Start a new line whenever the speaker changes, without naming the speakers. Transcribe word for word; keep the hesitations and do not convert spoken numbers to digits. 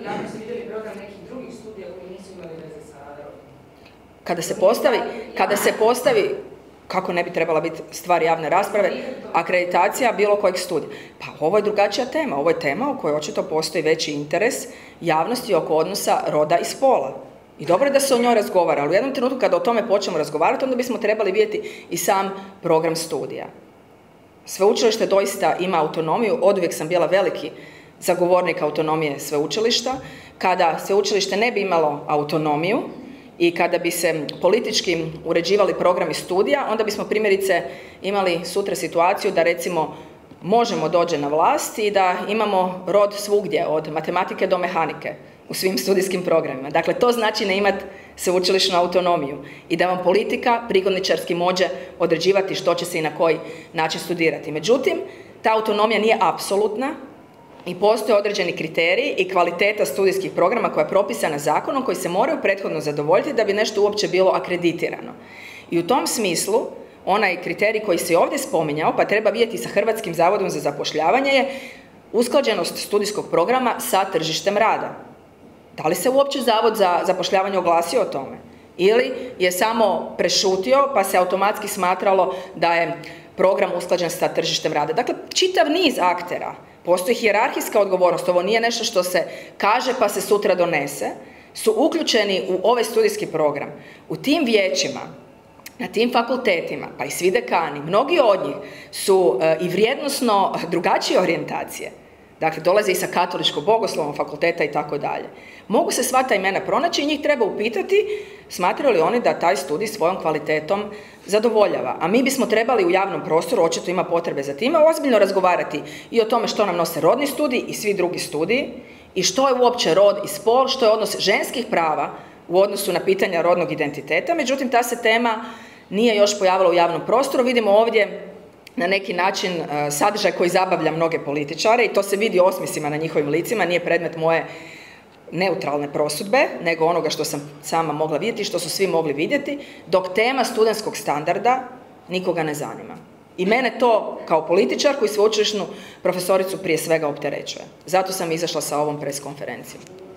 javnosti vidjeli program nekih drugih studija koji nisu imali veze sa rodom?
Kada se postavi, kada se postavi, kako ne bi trebala biti stvar javne rasprave, akreditacija bilo kojeg studija. Pa ovo je drugačija tema, ovo je tema u kojoj očito postoji veći interes javnosti oko odnosa roda i spola. I dobro je da se o njoj razgovara, ali u jednom trenutku kada o tome počnemo razgovarati, onda bismo trebali vidjeti i sam program studija. Sveučilište doista ima autonomiju, oduvijek sam bila veliki zagovornik autonomije sveučilišta. Kada sveučilište ne bi imalo autonomiju i kada bi se politički uređivali programi studija, onda bismo primjerice imali sutra situaciju da recimo možemo doći na vlast i da imamo rod svugdje, od matematike do mehanike u svim studijskim programima. Dakle, to znači ne imati sveučilišnu autonomiju i da vam politika prigodničarski može određivati što će se i na koji način studirati. Međutim, ta autonomija nije apsolutna i postoje određeni kriteriji i kvaliteta studijskih programa koja je propisana zakonom koji se moraju prethodno zadovoljiti da bi nešto uopće bilo akreditirano. I u tom smislu, onaj kriterij koji se ovdje spominjao, pa treba vidjeti sa Hrvatskim zavodom za zapošljavanje, je usklađenost studijskog programa sa tržištem rada. Da li se uopće Zavod za zapošljavanje oglasio o tome? Ili je samo prešutio pa se automatski smatralo da je program usklađen sa tržištem rada? Dakle, čitav niz aktera. Postoji hijerarhijska odgovornost, ovo nije nešto što se kaže pa se sutra donese, su uključeni u ovaj studijski program. U tim vijećima, na tim fakultetima, pa i svi dekani, mnogi od njih su e, i vrijednosno drugačije orijentacije. Dakle, dolaze i sa katoličko-bogoslovnog fakulteta i tako dalje. Mogu se sva ta imena pronaći i njih treba upitati smatraju li oni da taj studij svojom kvalitetom zadovoljava. A mi bismo trebali u javnom prostoru, očito ima potrebe za time, ozbiljno razgovarati i o tome što nam nose rodni studij i svi drugi studiji i što je uopće rod i spol, što je odnos ženskih prava u odnosu na pitanja rodnog identiteta. Međutim, ta se tema nije još pojavila u javnom prostoru. Vidimo ovdje na neki način sadržaj koji zabavlja mnoge političare i to se vidi osmisima na njihovim licima, nije predmet moje neutralne prosudbe, nego onoga što sam sama mogla vidjeti, što su svi mogli vidjeti, dok tema studentskog standarda nikoga ne zanima. I mene to, kao političarku i sveučilišnu profesoricu, prije svega opterećuje. Zato sam izašla sa ovom preskonferencijom.